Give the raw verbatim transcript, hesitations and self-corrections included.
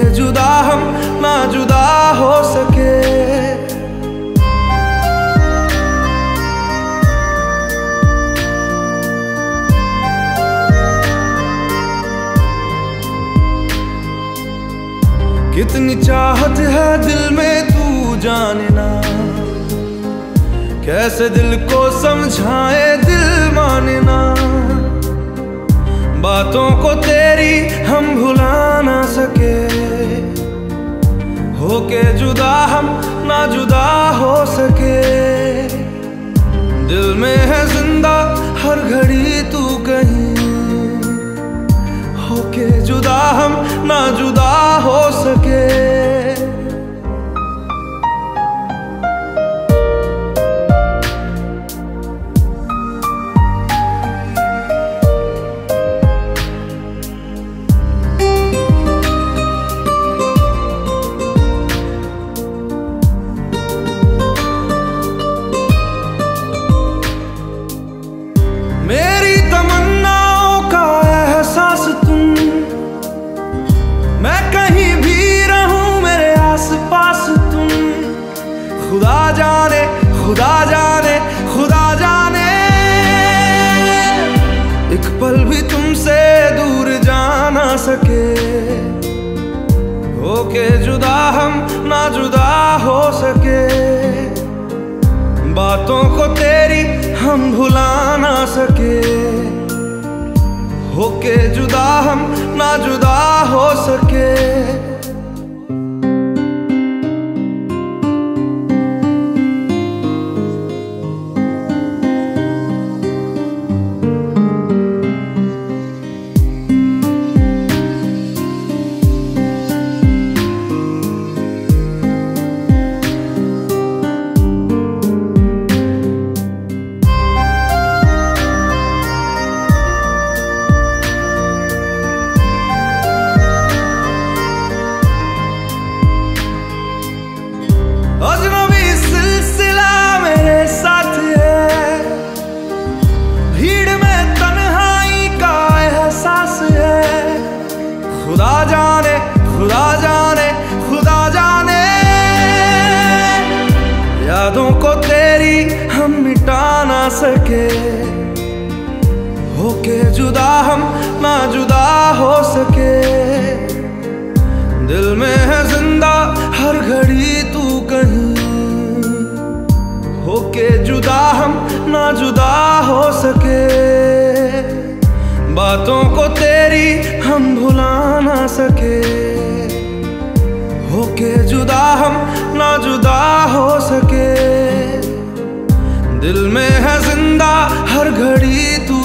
जुदा हम ना जुदा हो सके। कितनी चाहत है दिल में तू जाने ना, कैसे दिल को समझाए दिल माने ना। बातों को तेरी हम भुला ना सके, होके जुदा हम ना जुदा हो सके। दिल में है जिंदा हर घड़ी तू कहीं, होके जुदा हम ना जुदा हो सके। मेरी तमन्नाओं का एहसास तुम, मैं कहीं भी रहूं मेरे आस पास तुम। खुदा जाने खुदा जाने खुदा जाने, एक पल भी तुमसे दूर जा ना सके। होके जुदा हम ना जुदा हो सके, बातों को तेरी हम भुला ना सके। होके जुदा हम ना जुदा हो सके। अजनबी सिलसिला मेरे साथ है, भीड़ में तन्हाई का एहसास है। खुदा जाने खुदा जाने खुदा जाने, यादों को तेरी हम मिटा ना सके। होके जुदा हम ना जुदा हो सके। दिल में है जिंदा हर घड़ी तू कहीं, होके जुदा हम ना जुदा हो सके। बातों को तेरी हम भुला ना सके, होके जुदा हम ना जुदा हो सके। दिल में है जिंदा हर घड़ी तू